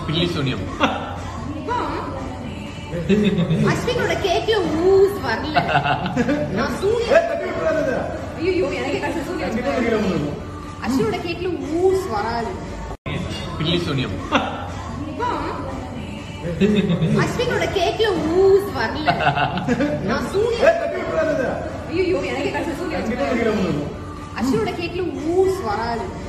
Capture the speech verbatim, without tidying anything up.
பில்லி சூனியம். அஸ்வினோட கேக்ல ஊஸ் வரல. நான் சூனியம். ஐயோ எனக்கு கஷ்ட சூனியம். அஸ்வினோட கேக்ல ஊஸ் வராது. பில்லி சூனியம். அஸ்வினோட கேக்ல ஊஸ் வரல. நான் சூனியம். ஐயோ எனக்கு கஷ்ட சூனியம். அஸ்வினோட கேக்ல ஊஸ் வராது.